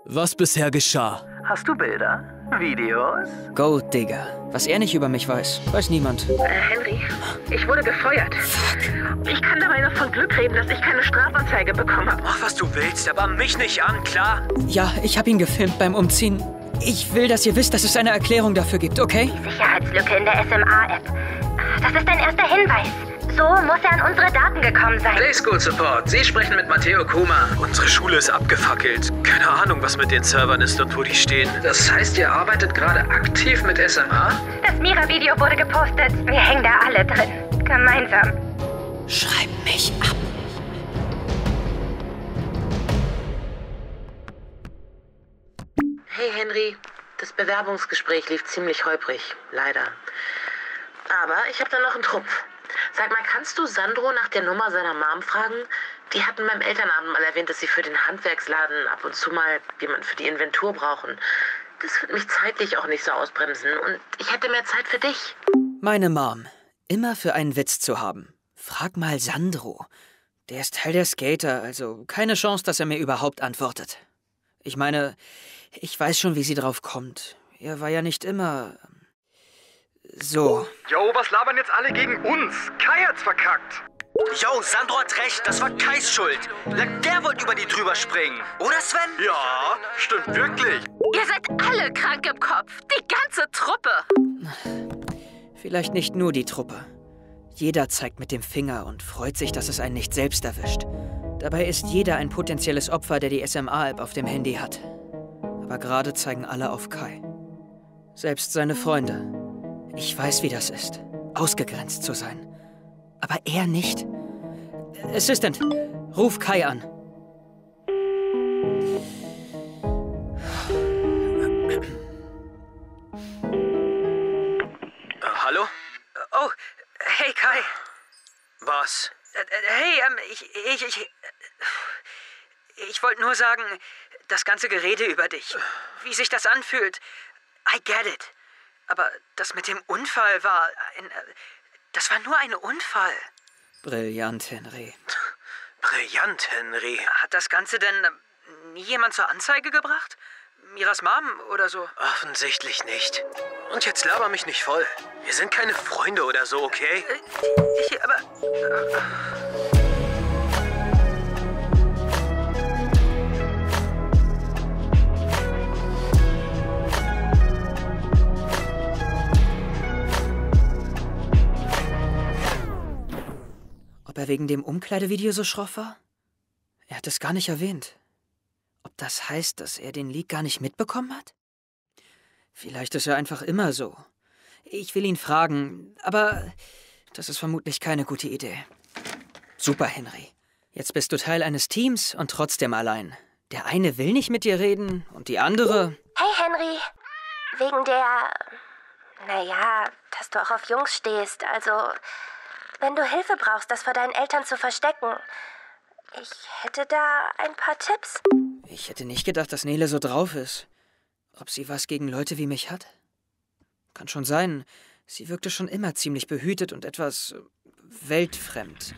was bisher geschah. Hast du Bilder? Videos? Gold Digger. Was er nicht über mich weiß, weiß niemand. Henry, ich wurde gefeuert. Fuck. Ich kann dabei noch von Glück reden, dass ich keine Strafanzeige bekommen habe. Mach, was du willst, aber mich nicht an, klar? Ja, ich habe ihn gefilmt beim Umziehen. Ich will, dass ihr wisst, dass es eine Erklärung dafür gibt, okay? Sicherheitslücke in der SMA-App. Das ist ein erster Hinweis. So muss er an unsere Daten gekommen sein. Play School Support, Sie sprechen mit Matteo Kuma. Unsere Schule ist abgefackelt. Keine Ahnung, was mit den Servern ist und wo die stehen. Das heißt, ihr arbeitet gerade aktiv mit SMA? Das Mira-Video wurde gepostet. Wir hängen da alle drin. Gemeinsam. Schreib mich ab. Hey Henry, das Bewerbungsgespräch lief ziemlich holprig, leider. Aber ich habe da noch einen Trumpf. Sag mal, kannst du Sandro nach der Nummer seiner Mom fragen? Die hatten beim Elternabend mal erwähnt, dass sie für den Handwerksladen ab und zu mal jemanden für die Inventur brauchen. Das wird mich zeitlich auch nicht so ausbremsen und ich hätte mehr Zeit für dich. Meine Mom. Immer für einen Witz zu haben. Frag mal Sandro. Der ist Teil der Skater, also keine Chance, dass er mir überhaupt antwortet. Ich meine, ich weiß schon, wie sie drauf kommt. Er war ja nicht immer... so. Jo, was labern jetzt alle gegen uns? Kai hat's verkackt. Yo, Sandro hat recht, das war Kais Schuld. Der wollte über die drüber springen. Oder Sven? Ja, stimmt wirklich. Ihr seid alle krank im Kopf, die ganze Truppe. Vielleicht nicht nur die Truppe. Jeder zeigt mit dem Finger und freut sich, dass es einen nicht selbst erwischt. Dabei ist jeder ein potenzielles Opfer, der die SMA-App auf dem Handy hat. Aber gerade zeigen alle auf Kai. Selbst seine Freunde. Ich weiß, wie das ist, ausgegrenzt zu sein. Aber er nicht. Assistant, ruf Kai an. Hallo? Oh, hey Kai. Was? Hey, ich wollte nur sagen, das ganze Gerede über dich, wie sich das anfühlt, I get it. Aber das mit dem Unfall war das war nur ein Unfall. Brillant, Henry. Brillant, Henry. Hat das Ganze denn nie jemand zur Anzeige gebracht? Miras Mom oder so? Offensichtlich nicht. Und jetzt laber mich nicht voll. Wir sind keine Freunde oder so, okay? Ob er wegen dem Umkleidevideo so schroff war? Er hat es gar nicht erwähnt. Ob das heißt, dass er den Leak gar nicht mitbekommen hat? Vielleicht ist er einfach immer so. Ich will ihn fragen, aber das ist vermutlich keine gute Idee. Super, Henry. Jetzt bist du Teil eines Teams und trotzdem allein. Der eine will nicht mit dir reden und die andere... Hey Henry, wegen der... Naja, dass du auch auf Jungs stehst, also... Wenn du Hilfe brauchst, das vor deinen Eltern zu verstecken. Ich hätte da ein paar Tipps. Ich hätte nicht gedacht, dass Nele so drauf ist. Ob sie was gegen Leute wie mich hat? Kann schon sein. Sie wirkte schon immer ziemlich behütet und etwas weltfremd.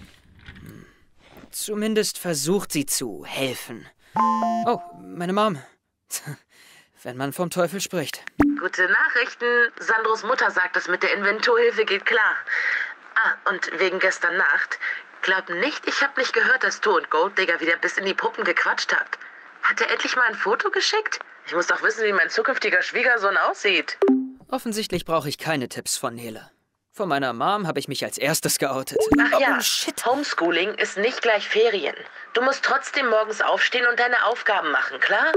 Zumindest versucht sie zu helfen. Oh, meine Mom. Wenn man vom Teufel spricht. Gute Nachrichten. Sandros Mutter sagt, das mit der Inventurhilfe geht klar. Und wegen gestern Nacht. Glaub nicht, ich habe nicht gehört, dass du und Gold Digger wieder bis in die Puppen gequatscht habt. Hat er endlich mal ein Foto geschickt? Ich muss doch wissen, wie mein zukünftiger Schwiegersohn aussieht. Offensichtlich brauche ich keine Tipps von Nele. Von meiner Mom habe ich mich als erstes geoutet. Ach ja, oh, shit. Homeschooling ist nicht gleich Ferien. Du musst trotzdem morgens aufstehen und deine Aufgaben machen, klar?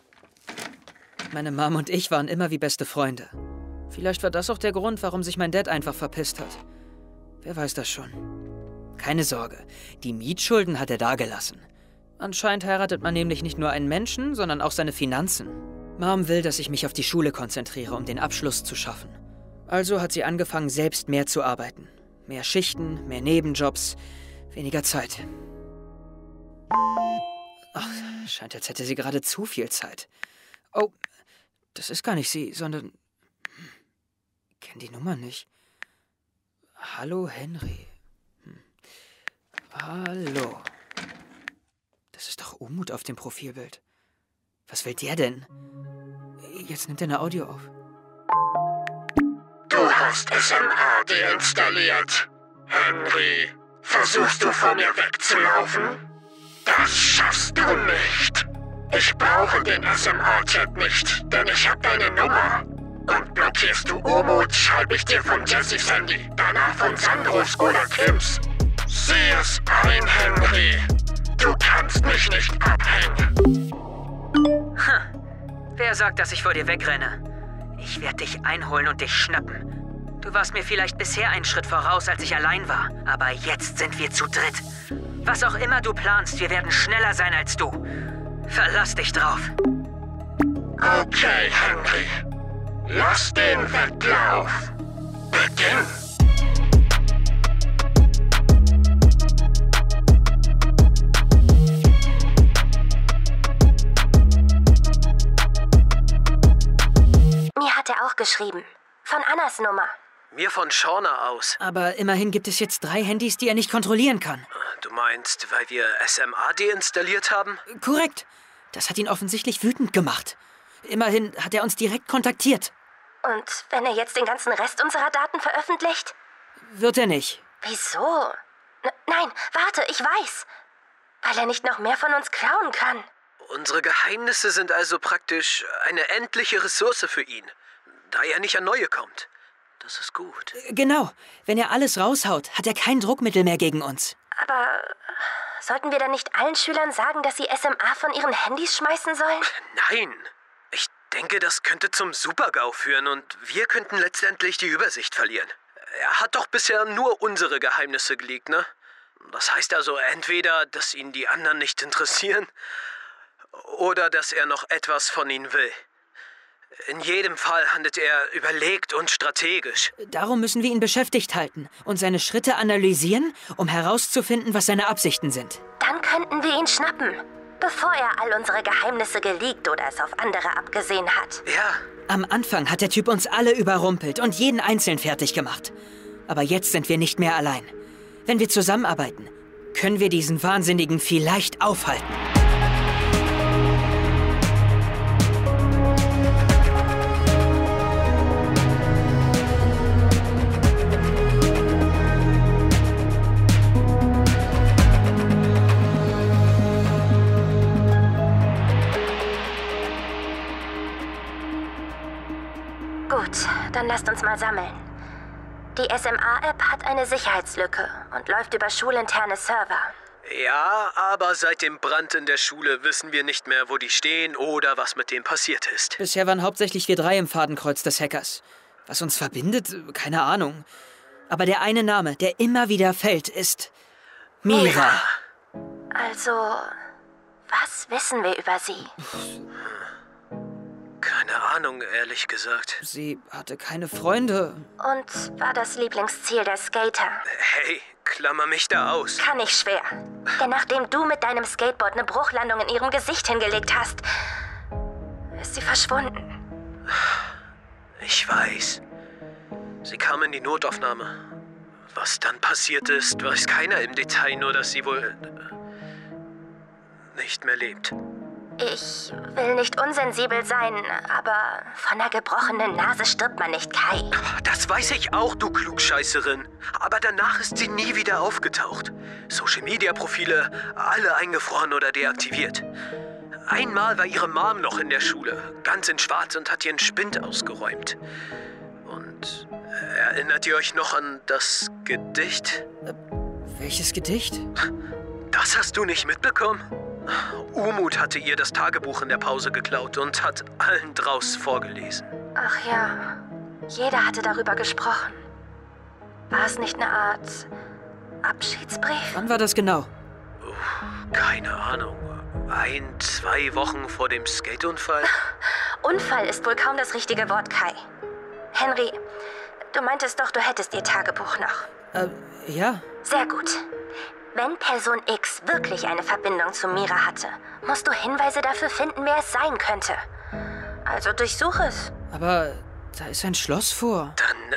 Meine Mom und ich waren immer wie beste Freunde. Vielleicht war das auch der Grund, warum sich mein Dad einfach verpisst hat. Wer weiß das schon. Keine Sorge, die Mietschulden hat er dagelassen. Anscheinend heiratet man nämlich nicht nur einen Menschen, sondern auch seine Finanzen. Mom will, dass ich mich auf die Schule konzentriere, um den Abschluss zu schaffen. Also hat sie angefangen, selbst mehr zu arbeiten. Mehr Schichten, mehr Nebenjobs, weniger Zeit. Ach, scheint, als hätte sie gerade zu viel Zeit. Oh, das ist gar nicht sie, sondern... Ich kenne die Nummer nicht. Hallo, Henry. Hallo. Das ist doch Umut auf dem Profilbild. Was will der denn? Jetzt nimmt er eine Audio auf. Du hast SMA deinstalliert. Henry, versuchst du vor mir wegzulaufen? Das schaffst du nicht. Ich brauche den SMA-Chat nicht, denn ich hab deine Nummer. Und blockierst du Umut, schreibe ich dir von Jessys Handy, danach von Sandros oder Kims. Sieh es ein, Henry. Du kannst mich nicht abhängen. Wer sagt, dass ich vor dir wegrenne? Ich werde dich einholen und dich schnappen. Du warst mir vielleicht bisher einen Schritt voraus, als ich allein war. Aber jetzt sind wir zu dritt. Was auch immer du planst, wir werden schneller sein als du. Verlass dich drauf. Okay, Henry. Lass den Wettlauf beginnen. Mir hat er auch geschrieben. Von Annas Nummer. Mir von Shauna aus. Aber immerhin gibt es jetzt 3 Handys, die er nicht kontrollieren kann. Du meinst, weil wir SMA deinstalliert haben? Korrekt. Das hat ihn offensichtlich wütend gemacht. Immerhin hat er uns direkt kontaktiert. Und wenn er jetzt den ganzen Rest unserer Daten veröffentlicht? Wird er nicht. Wieso? Nein, warte, ich weiß. Weil er nicht noch mehr von uns klauen kann. Unsere Geheimnisse sind also praktisch eine endliche Ressource für ihn, da er nicht an neue kommt. Das ist gut. Genau. Wenn er alles raushaut, hat er kein Druckmittel mehr gegen uns. Aber sollten wir dann nicht allen Schülern sagen, dass sie SMA von ihren Handys schmeißen sollen? Nein. Ich denke, das könnte zum Super-GAU führen und wir könnten letztendlich die Übersicht verlieren. Er hat doch bisher nur unsere Geheimnisse geleakt, ne? Das heißt also entweder, dass ihn die anderen nicht interessieren oder dass er noch etwas von ihnen will. In jedem Fall handelt er überlegt und strategisch. Darum müssen wir ihn beschäftigt halten und seine Schritte analysieren, um herauszufinden, was seine Absichten sind. Dann könnten wir ihn schnappen, bevor er all unsere Geheimnisse geleakt oder es auf andere abgesehen hat. Ja. Am Anfang hat der Typ uns alle überrumpelt und jeden einzeln fertig gemacht. Aber jetzt sind wir nicht mehr allein. Wenn wir zusammenarbeiten, können wir diesen Wahnsinnigen vielleicht aufhalten. Gut, dann lasst uns mal sammeln. Die SMA-App hat eine Sicherheitslücke und läuft über schulinterne Server. Ja, aber seit dem Brand in der Schule wissen wir nicht mehr, wo die stehen oder was mit denen passiert ist. Bisher waren hauptsächlich wir 3 im Fadenkreuz des Hackers. Was uns verbindet? Keine Ahnung. Aber der eine Name, der immer wieder fällt, ist Mira. Also, was wissen wir über sie? Keine Ahnung, ehrlich gesagt. Sie hatte keine Freunde. Und war das Lieblingsziel der Skater? Hey, klammer mich da aus. Kann ich schwer. Denn nachdem du mit deinem Skateboard eine Bruchlandung in ihrem Gesicht hingelegt hast, ist sie verschwunden. Ich weiß. Sie kam in die Notaufnahme. Was dann passiert ist, weiß keiner im Detail, nur dass sie wohl nicht mehr lebt. Ich will nicht unsensibel sein, aber von einer gebrochenen Nase stirbt man nicht, Kai. Das weiß ich auch, du Klugscheißerin. Aber danach ist sie nie wieder aufgetaucht. Social-Media-Profile, alle eingefroren oder deaktiviert. Einmal war ihre Mom noch in der Schule, ganz in Schwarz und hat ihren Spind ausgeräumt. Und erinnert ihr euch noch an das Gedicht? Welches Gedicht? Das hast du nicht mitbekommen? Umut hatte ihr das Tagebuch in der Pause geklaut und hat allen draus vorgelesen. Ach ja, jeder hatte darüber gesprochen. War es nicht eine Art Abschiedsbrief? Wann war das genau? Keine Ahnung. 1, 2 Wochen vor dem Skateunfall? Unfall ist wohl kaum das richtige Wort, Kai. Henry, du meintest doch, du hättest ihr Tagebuch noch. Ja. Sehr gut. Wenn Person X wirklich eine Verbindung zu Mira hatte, musst du Hinweise dafür finden, wer es sein könnte. Also durchsuch es. Aber da ist ein Schloss vor. Dann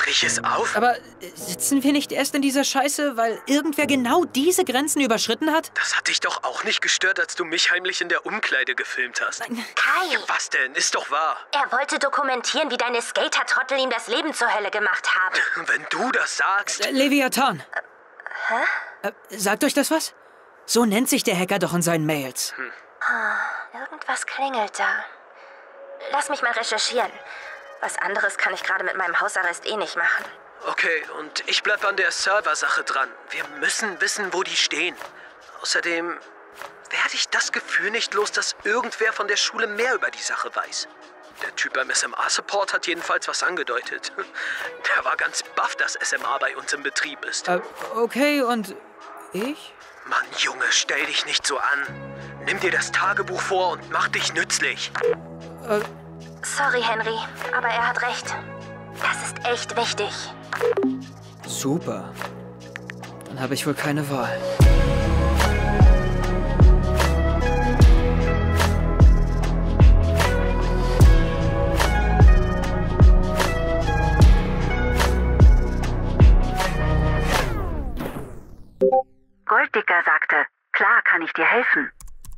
ich es auf? Aber sitzen wir nicht erst in dieser Scheiße, weil irgendwer genau diese Grenzen überschritten hat? Das hat dich doch auch nicht gestört, als du mich heimlich in der Umkleide gefilmt hast. Kai, Was denn? Ist doch wahr. er wollte dokumentieren, wie deine Skater-Trottel ihm das Leben zur Hölle gemacht haben. Wenn du das sagst. Leviathan. Sagt euch das was? So nennt sich der Hacker doch in seinen Mails. Irgendwas klingelt da. Lass mich mal recherchieren. Was anderes kann ich gerade mit meinem Hausarrest eh nicht machen. Okay, und ich bleib an der Serversache dran. Wir müssen wissen, wo die stehen. Außerdem werde ich das Gefühl nicht los, dass irgendwer von der Schule mehr über die Sache weiß. Der Typ beim SMA-Support hat jedenfalls was angedeutet. Der war ganz baff, dass SMA bei uns im Betrieb ist. Okay, und ich? Mann, Junge, stell dich nicht so an. Nimm dir das Tagebuch vor und mach dich nützlich. Sorry, Henry, aber er hat recht. Das ist echt wichtig. Super. Dann habe ich wohl keine Wahl. Golddicker sagte, klar kann ich dir helfen.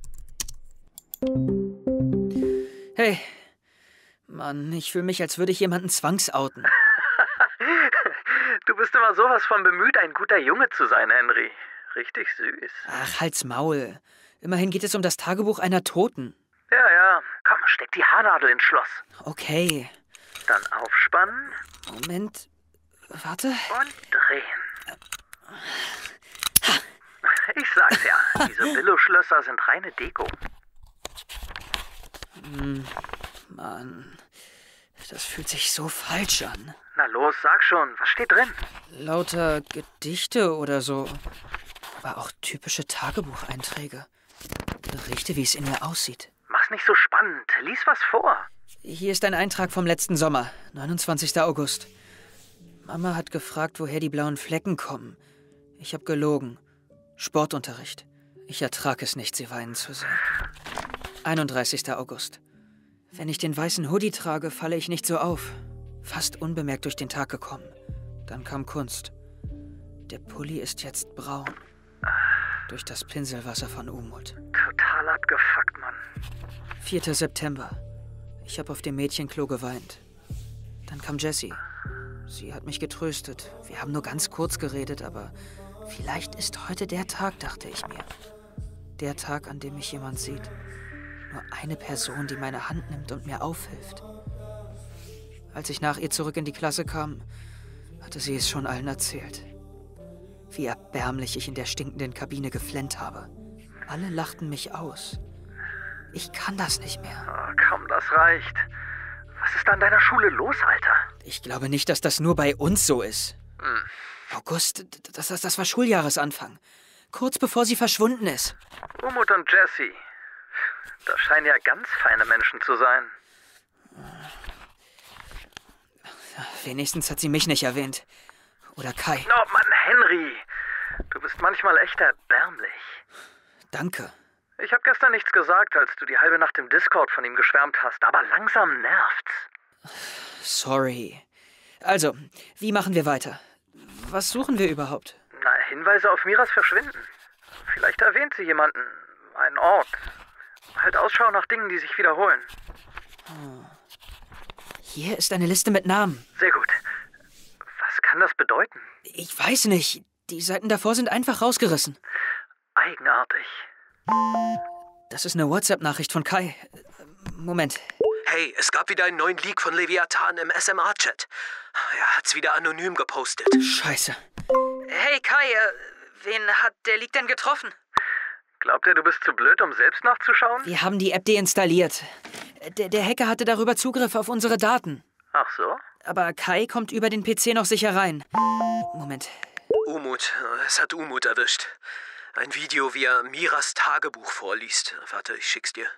Hey. Mann, ich fühle mich, als würde ich jemanden zwangsouten. Du bist immer sowas von bemüht, ein guter Junge zu sein, Henry. Richtig süß. Ach, halt's Maul. Immerhin geht es um das Tagebuch einer Toten. Ja. Komm, steck die Haarnadel ins Schloss. Okay. Dann aufspannen Moment. Warte. und drehen. Ich sag's ja, diese Billo-Schlösser sind reine Deko. Mann. Das fühlt sich so falsch an. Na los, sag schon, was steht drin? Lauter Gedichte oder so. Aber auch typische Tagebucheinträge. Berichte, wie es in ihr aussieht. Mach's nicht so spannend, lies was vor. Hier ist ein Eintrag vom letzten Sommer, 29. August. Mama hat gefragt, woher die blauen Flecken kommen. Ich habe gelogen. Sportunterricht. Ich ertrag es nicht, sie weinen zu sehen. 31. August. Wenn ich den weißen Hoodie trage, falle ich nicht so auf. Fast unbemerkt durch den Tag gekommen. Dann kam Kunst. Der Pulli ist jetzt braun. Durch das Pinselwasser von Umut. Total abgefuckt, Mann. 4. September. Ich habe auf dem Mädchenklo geweint. Dann kam Jessie. Sie hat mich getröstet. Wir haben nur ganz kurz geredet, aber vielleicht ist heute der Tag, dachte ich mir. Der Tag, an dem mich jemand sieht. Nur eine Person, die meine Hand nimmt und mir aufhilft. Als ich nach ihr zurück in die Klasse kam, hatte sie es schon allen erzählt. Wie erbärmlich ich in der stinkenden Kabine geflennt habe. Alle lachten mich aus. Ich kann das nicht mehr. Oh, komm, das reicht. Was ist an deiner Schule los, Alter? Ich glaube nicht, dass das nur bei uns so ist. August, das war Schuljahresanfang. Kurz bevor sie verschwunden ist. Umut und Jessie. Das scheinen ja ganz feine Menschen zu sein. Wenigstens hat sie mich nicht erwähnt. Oder Kai. Oh Mann, Henry. Du bist manchmal echt erbärmlich. Danke. Ich habe gestern nichts gesagt, als du die halbe Nacht im Discord von ihm geschwärmt hast, aber langsam nervt's. Sorry. Also, wie machen wir weiter? Was suchen wir überhaupt? Na, Hinweise auf Miras Verschwinden. Vielleicht erwähnt sie jemanden, einen Ort. Halt Ausschau nach Dingen, die sich wiederholen. Hier ist eine Liste mit Namen. Sehr gut. Was kann das bedeuten? Ich weiß nicht. Die Seiten davor sind einfach rausgerissen. Eigenartig. Das ist eine WhatsApp-Nachricht von Kai. Moment. Hey, es gab wieder einen neuen Leak von Leviathan im SMA-Chat. Er hat's wieder anonym gepostet. Scheiße. Hey Kai, wen hat der Leak denn getroffen? Glaubt er, du bist zu blöd, um selbst nachzuschauen? Wir haben die App deinstalliert. Der Hacker hatte darüber Zugriff auf unsere Daten. Ach so? Aber Kai kommt über den PC noch sicher rein. Moment. Umut. Es hat Umut erwischt. Ein Video, wie er Miras Tagebuch vorliest. Warte, ich schick's dir.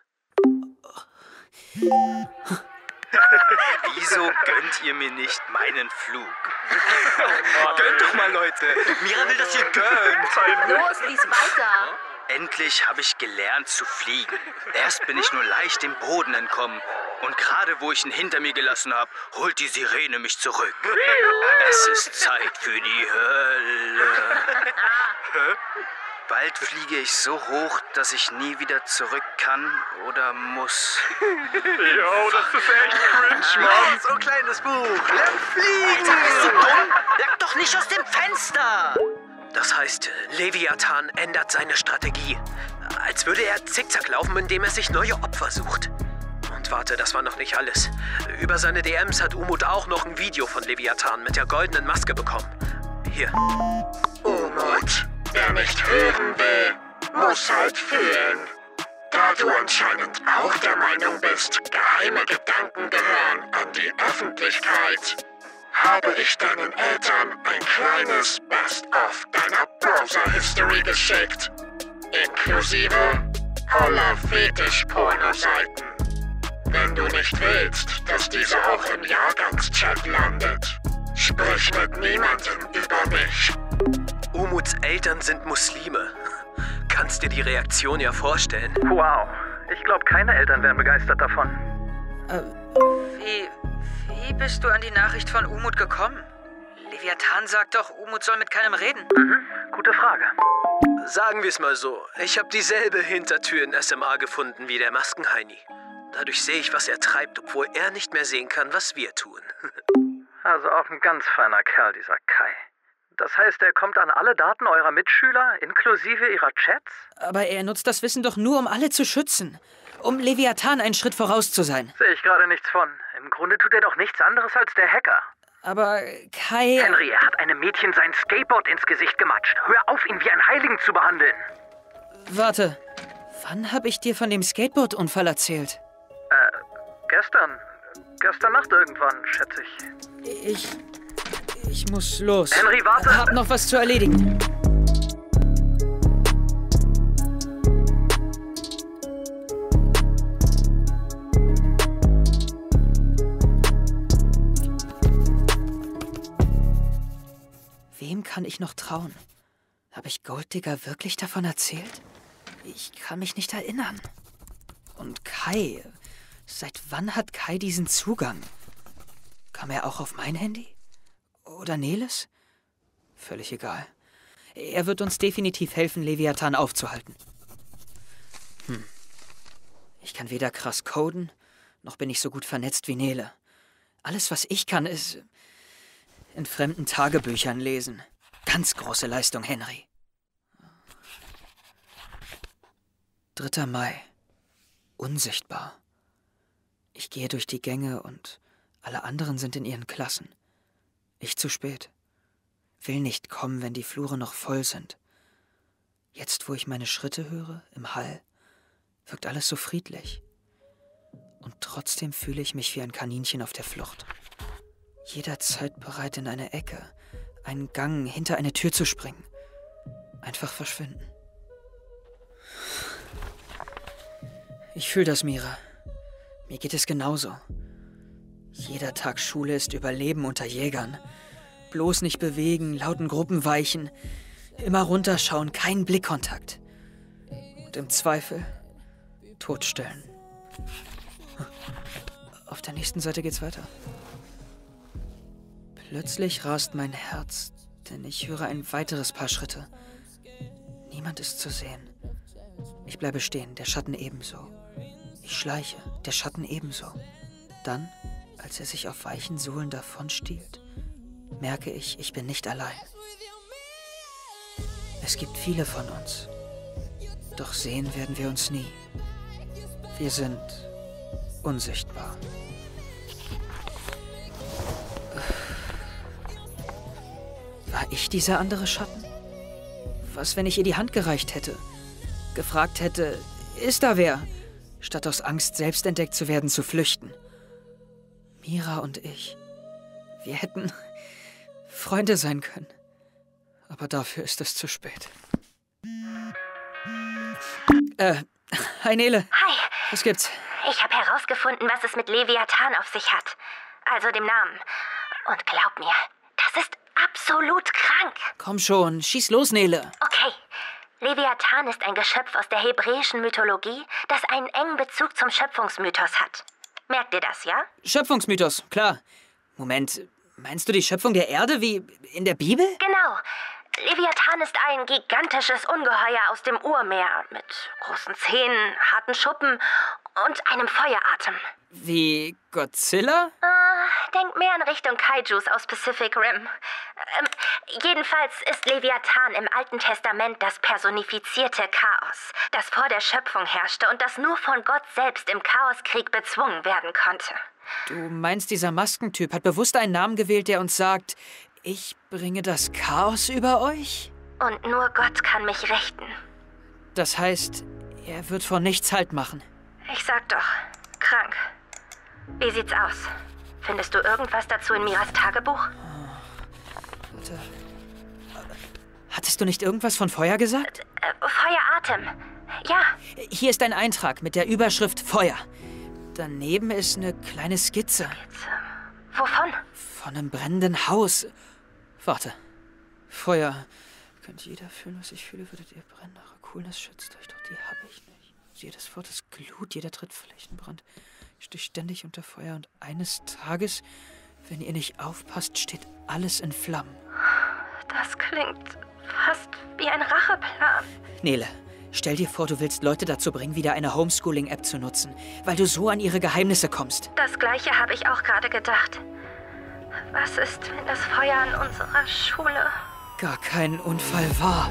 Wieso gönnt ihr mir nicht meinen Flug? Gönnt doch mal, Leute. Mira will, dass ihr gönnt. Los, lies weiter. Endlich habe ich gelernt zu fliegen. Erst bin ich nur leicht dem Boden entkommen. Und gerade wo ich ihn hinter mir gelassen habe, holt die Sirene mich zurück. Es ist Zeit für die Hölle. Bald fliege ich so hoch, dass ich nie wieder zurück kann oder muss. Jo, das ist echt cringe, Mann. So ein kleines Buch. Lern fliegen. Bist du dumm? Lag doch nicht aus dem Fenster. Das heißt, Leviathan ändert seine Strategie. Als würde er zickzack laufen, indem er sich neue Opfer sucht. Und warte, das war noch nicht alles. Über seine DMs hat Umut auch noch ein Video von Leviathan mit der goldenen Maske bekommen. Hier. Umut, wer nicht hören will, muss halt fühlen. Da du anscheinend auch der Meinung bist, geheime Gedanken gehören an die Öffentlichkeit, habe ich deinen Eltern ein kleines Best-of deiner Browser-History geschickt. Inklusive aller Fetisch-Porno-Seiten. Wenn du nicht willst, dass diese auch im Jahrgangschat landet, sprich mit niemandem über mich. Umuts Eltern sind Muslime. Kannst dir die Reaktion ja vorstellen. Wow, ich glaube, keine Eltern wären begeistert davon. Wie bist du an die Nachricht von Umut gekommen? Leviathan sagt doch, Umut soll mit keinem reden. Gute Frage. Sagen wir es mal so, ich habe dieselbe Hintertür in SMA gefunden wie der Maskenheini. Dadurch sehe ich, was er treibt, obwohl er nicht mehr sehen kann, was wir tun. Also auch ein ganz feiner Kerl, dieser Kai. Das heißt, er kommt an alle Daten eurer Mitschüler, inklusive ihrer Chats? Aber er nutzt das Wissen doch nur, um alle zu schützen. Um Leviathan einen Schritt voraus zu sein. Sehe ich gerade nichts von. Im Grunde tut er doch nichts anderes als der Hacker. Aber Kai... Henry, er hat einem Mädchen sein Skateboard ins Gesicht gematscht. Hör auf, ihn wie einen Heiligen zu behandeln. Warte, wann habe ich dir von dem Skateboard-Unfall erzählt? Gestern Nacht irgendwann, schätze ich. Ich muss los. Henry, warte! Hab noch was zu erledigen. Wem kann ich noch trauen? Habe ich Golddigger wirklich davon erzählt? Ich kann mich nicht erinnern. Und Kai... Seit wann hat Kai diesen Zugang? Kam er auch auf mein Handy? Oder Neles? Völlig egal. Er wird uns definitiv helfen, Leviathan aufzuhalten. Ich kann weder krass coden, noch bin ich so gut vernetzt wie Nele. Alles, was ich kann, ist in fremden Tagebüchern lesen. Ganz große Leistung, Henry. 3. Mai. Unsichtbar. Ich gehe durch die Gänge und alle anderen sind in ihren Klassen. Ich zu spät. Will nicht kommen, wenn die Flure noch voll sind. Jetzt, wo ich meine Schritte höre, im Hall, wirkt alles so friedlich. Und trotzdem fühle ich mich wie ein Kaninchen auf der Flucht. Jederzeit bereit, in eine Ecke, einen Gang, hinter eine Tür zu springen. Einfach verschwinden. Ich fühle das, Mira. Mir geht es genauso. Jeder Tag Schule ist Überleben unter Jägern. Bloß nicht bewegen, lauten Gruppen weichen, immer runterschauen, keinen Blickkontakt. Und im Zweifel totstellen. Auf der nächsten Seite geht's weiter. Plötzlich rast mein Herz, denn ich höre ein weiteres Paar Schritte. Niemand ist zu sehen. Ich bleibe stehen, der Schatten ebenso. Ich schleiche, der Schatten ebenso. Dann, als er sich auf weichen Sohlen davonstiehlt, merke ich, ich bin nicht allein. Es gibt viele von uns. Doch sehen werden wir uns nie. Wir sind unsichtbar. War ich dieser andere Schatten? Was, wenn ich ihr die Hand gereicht hätte? Gefragt hätte, ist da wer? Statt aus Angst, selbst entdeckt zu werden, zu flüchten. Mira und ich, wir hätten Freunde sein können. Aber dafür ist es zu spät. Hi Nele. Hi. Was gibt's? Ich habe herausgefunden, was es mit Leviathan auf sich hat. Also dem Namen. Und glaub mir, das ist absolut krank. Komm schon, schieß los, Nele. Okay. Leviathan ist ein Geschöpf aus der hebräischen Mythologie, das einen engen Bezug zum Schöpfungsmythos hat. Merk dir das, ja? Schöpfungsmythos, klar. Moment, meinst du die Schöpfung der Erde wie in der Bibel? Genau. Leviathan ist ein gigantisches Ungeheuer aus dem Urmeer mit großen Zähnen, harten Schuppen und einem Feueratem. Wie Godzilla? Denk mehr in Richtung Kaijus aus Pacific Rim. Jedenfalls ist Leviathan im Alten Testament das personifizierte Chaos, das vor der Schöpfung herrschte und das nur von Gott selbst im Chaoskrieg bezwungen werden konnte. Du meinst, dieser Maskentyp hat bewusst einen Namen gewählt, der uns sagt, ich bringe das Chaos über euch? Und nur Gott kann mich richten. Das heißt, er wird vor nichts Halt machen. Ich sag doch, krank. Wie sieht's aus? Findest du irgendwas dazu in Miras Tagebuch? Warte. Hattest du nicht irgendwas von Feuer gesagt? Feueratem. Ja. Hier ist ein Eintrag mit der Überschrift Feuer. Daneben ist eine kleine Skizze. Wovon? Von einem brennenden Haus. Warte. Feuer. Könnte jeder fühlen, was ich fühle, würdet ihr brennen. Eure Coolness schützt euch, doch die habe ich nicht. Jedes Wort ist Glut, jeder Tritt Flächenbrand. Ich stehe ständig unter Feuer und eines Tages, wenn ihr nicht aufpasst, steht alles in Flammen. Das klingt fast wie ein Racheplan. Nele, stell dir vor, du willst Leute dazu bringen, wieder eine Homeschooling-App zu nutzen, weil du so an ihre Geheimnisse kommst. Das Gleiche habe ich auch gerade gedacht. Was ist, wenn das Feuer an unserer Schule gar kein Unfall war?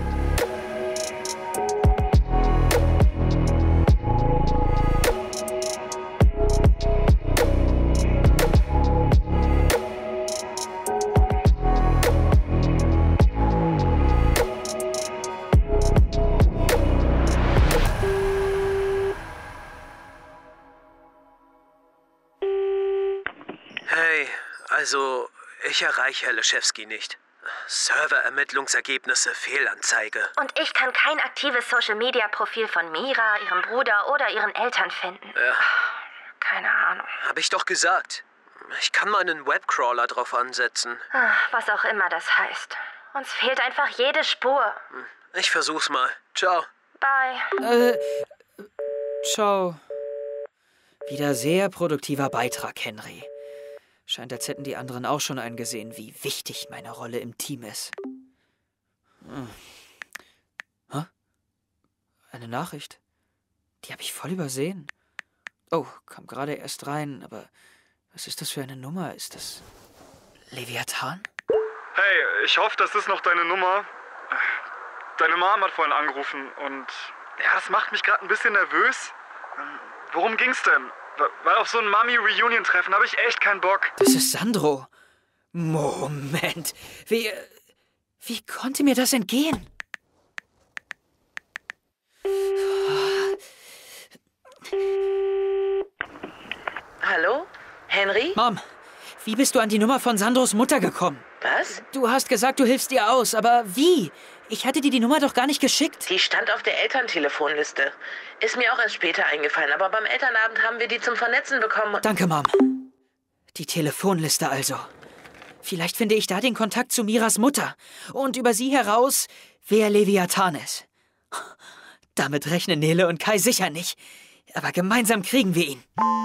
Also, ich erreiche Herr Leschewski nicht. Serverermittlungsergebnisse, Fehlanzeige. Und ich kann kein aktives Social-Media-Profil von Mira, ihrem Bruder oder ihren Eltern finden. Ja. Keine Ahnung. Hab ich doch gesagt. Ich kann mal einen Webcrawler drauf ansetzen. Was auch immer das heißt. Uns fehlt einfach jede Spur. Ich versuch's mal. Ciao. Bye. Ciao. Wieder sehr produktiver Beitrag, Henry. Scheint, als hätten die anderen auch schon eingesehen, wie wichtig meine Rolle im Team ist. Hä? Eine Nachricht. Die habe ich voll übersehen. Oh, kam gerade erst rein, aber was ist das für eine Nummer? Ist das Leviathan? Hey, ich hoffe, das ist noch deine Nummer. Deine Mom hat vorhin angerufen und ja, das macht mich gerade ein bisschen nervös. Worum ging's denn? Weil auf so ein Mami-Reunion-Treffen habe ich echt keinen Bock. Das ist Sandro. Moment. Wie konnte mir das entgehen? Hallo? Henry? Mom, wie bist du an die Nummer von Sandros Mutter gekommen? Was? Du hast gesagt, du hilfst ihr aus, aber wie? Ich hatte dir die Nummer doch gar nicht geschickt. Die stand auf der Elterntelefonliste. Ist mir auch erst später eingefallen, aber beim Elternabend haben wir die zum Vernetzen bekommen. Danke, Mom. Die Telefonliste also. Vielleicht finde ich da den Kontakt zu Miras Mutter und über sie heraus, wer Leviathan ist. Damit rechnen Nele und Kai sicher nicht. Aber gemeinsam kriegen wir ihn.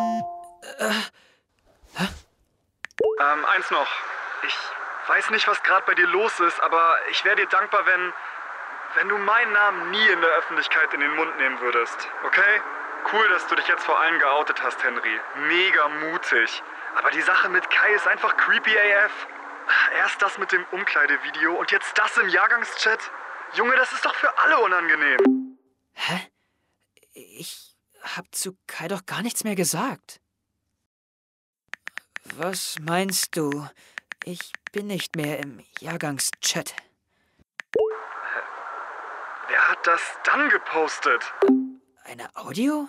Eins noch. Ich weiß nicht, was gerade bei dir los ist, aber ich wäre dir dankbar, wenn du meinen Namen nie in der Öffentlichkeit in den Mund nehmen würdest. Okay? Cool, dass du dich jetzt vor allen geoutet hast, Henry. Mega mutig. Aber die Sache mit Kai ist einfach creepy AF. Erst das mit dem Umkleidevideo und jetzt das im Jahrgangschat. Junge, das ist doch für alle unangenehm. Hä? Ich hab zu Kai doch gar nichts mehr gesagt. Was meinst du? Ich bin nicht mehr im Jahrgangschat. Wer hat das dann gepostet? Eine Audio?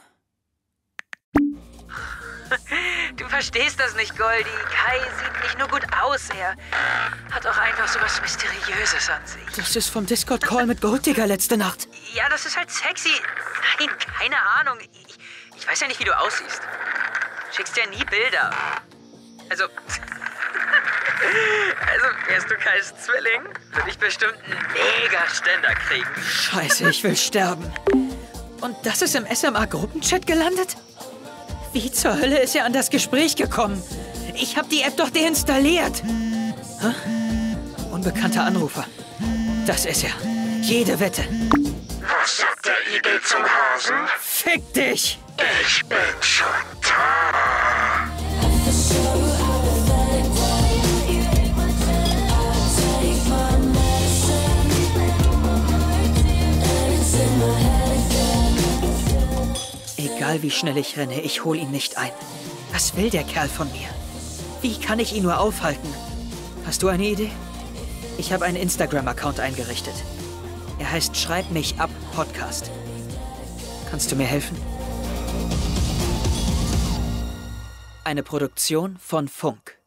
Du verstehst das nicht, Goldie. Kai sieht nicht nur gut aus, er hat auch einfach so was Mysteriöses an sich. Das ist vom Discord-Call mit Golddigger letzte Nacht. Ja, das ist halt sexy. Nein, keine Ahnung. Ich weiß ja nicht, wie du aussiehst. Schickst ja nie Bilder. Also wärst du Kais Zwilling, würde ich bestimmt einen Mega-Ständer kriegen. Scheiße, ich will sterben. Und das ist im SMA-Gruppenchat gelandet? Wie zur Hölle ist er an das Gespräch gekommen? Ich habe die App doch deinstalliert. Hä? Unbekannter Anrufer. Das ist er. Jede Wette. Was sagt der Igel zum Hasen? Fick dich! Ich bin schon da. Egal wie schnell ich renne, ich hol ihn nicht ein. Was will der Kerl von mir? Wie kann ich ihn nur aufhalten? Hast du eine Idee? Ich habe einen Instagram-Account eingerichtet. Er heißt Schreib mich ab Podcast. Kannst du mir helfen? Eine Produktion von Funk.